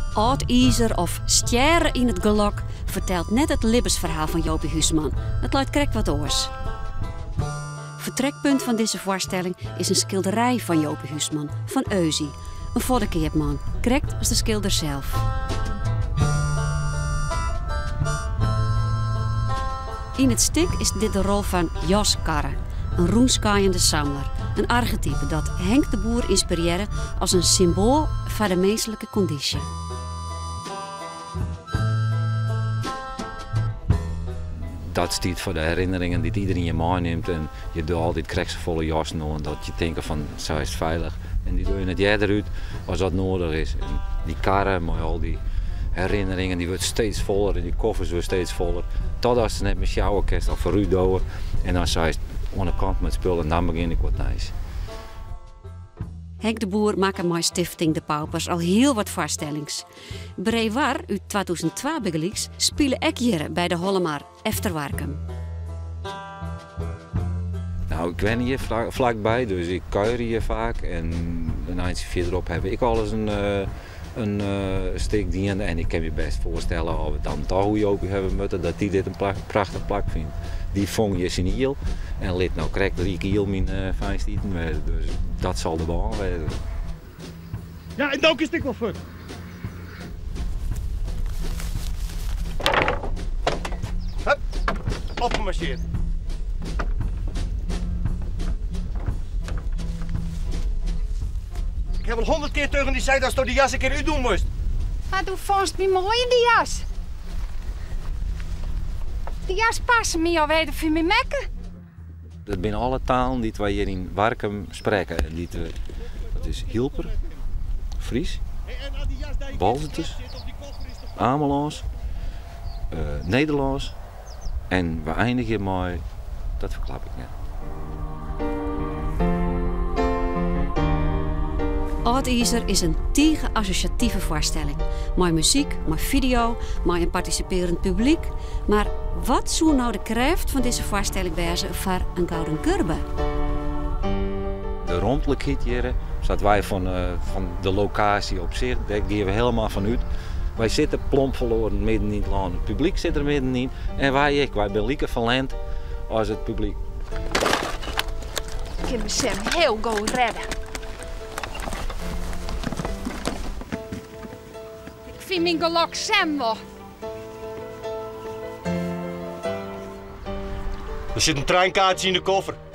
Oud ijzer of stjeren in het gelok vertelt net het levensverhaal van Jopie Huisman. Het luidt krek wat oors. Vertrekpunt van deze voorstelling is een schilderij van Jopie Huisman, van Eusie. Een voddenkeerman, krekt als de schilder zelf. In het stuk is dit de rol van Jos Karre, een roemskaaiende samler. Een archetype dat Henk de Boer inspireerde als een symbool van de menselijke conditie. Dat staat voor de herinneringen die iedereen je meeneemt. En je doet altijd krijgsvolle jassen aan, dat je denkt van, zo is het veilig. En die doe je het jaar eruit als dat nodig is. En die karren met al die herinneringen, die wordt steeds voller en die koffers worden steeds voller. Totdat ze net met jouw kerst al voor u doen. En dan zei het aan de kant met spullen en dan begin ik wat nice. Henk de Boer maakt met Stichting De Paupers al heel wat voorstellings. Brewar uit 2002 begelijks spelen ook hier bij de Hollemar Efterwarkum. Nou, ik ben hier vlakbij, dus ik kuier hier vaak. En een eindje verderop heb ik al eens een steek diende. En ik kan je best voorstellen, als we dan toch hoe Jopie hebben moeten, dat die dit een prachtig plak vindt. Die vong je zijn hiel en liet nou krijgt 3 kiel mijn fijnstieten. Dus dat zal de baan wezen. Ja, en dank is het wel voor. Hup, opgemarcheerd. Ik heb al 100 keer tegen die zei dat je die jas een keer uit doen moest. Maar doe vast me mooi in die jas. Die jas past me alweer voor mijn mekken. Dat zijn alle talen die wij hier in Warkum spreken. Dat is Hilper, Fries, Balzeters, Amelands, Nederlands en we eindigen met, dat verklap ik net. Oud IJzer is een associatieve voorstelling. Met muziek, met video, met een participerend publiek. Maar wat zou nou de kracht van deze voorstelling wezen voor een gouden kurbe? De rondelijkheid hier, zodat wij van de locatie op zich, daar gaan we helemaal van uit. Wij zitten plomp verloren midden in het land. Het publiek zit er midden in. En wij zijn lieke verlend als het publiek. Ik kan me Sam heel goed redden. Ik vind mijn gelok Sam wel. Er zit een treinkaartje in de koffer.